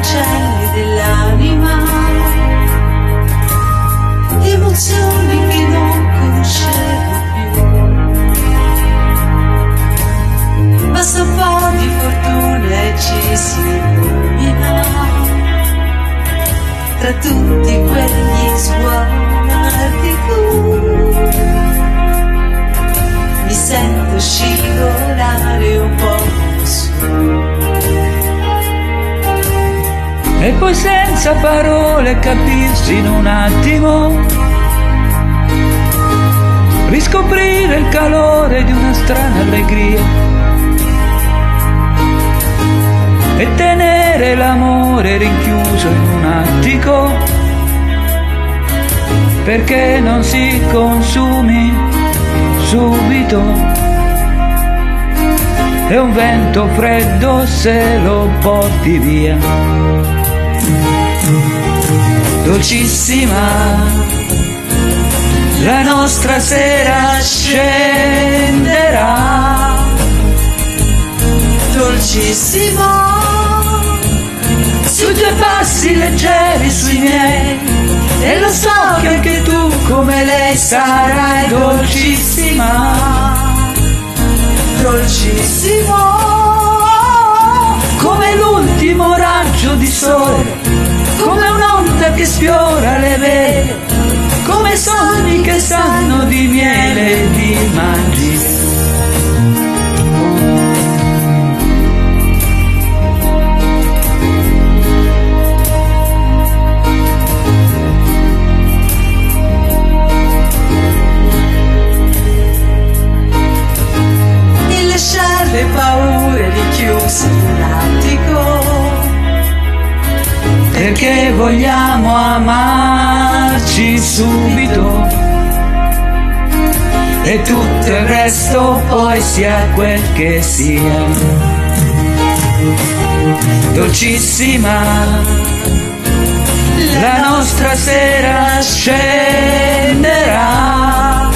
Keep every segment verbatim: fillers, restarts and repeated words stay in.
uccelli dell'anima, emozioni che non conoscevo più. Basta un po' di fortuna e ci si illumina tra tutti quegli sguardi blu. Mi sento scivolare un po' su. E poi senza parole capirsi in un attimo, riscoprire il calore di una strana allegria e tenere l'amore rinchiuso in un attico, perché non si consumi subito. E un vento freddo se lo porti via. Dolcissima, la nostra sera scenderà. Dolcissima, su due passi leggeri sui miei, e lo so che anche tu come lei sarai dolcissima. Dolcissimo, come l'ultimo raggio di sole, come un'onda che sfiora le vele, come sogni che sanno di miele e di magia. le paure richiuse in un attico, perché vogliamo amarci subito e tutto il resto poi sia quel che sia. Dolcissima, la nostra sera scenderà.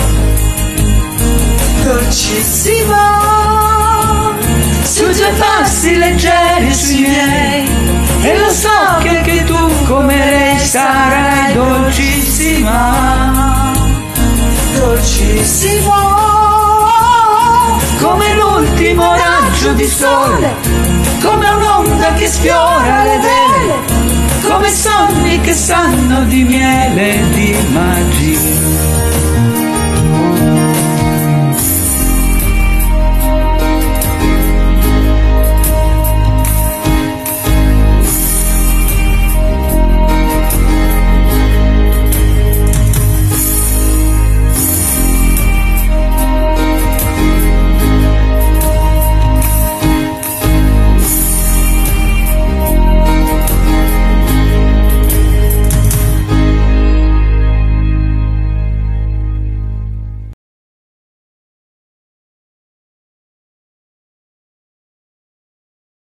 Dolcissima, su due passi leggeri sui miei, e lo so che anche tu come lei sarai dolcissima. Dolcissimo, come l'ultimo raggio di sole, come un'onda che sfiora le vele, come sogni che sanno di miele e di magia.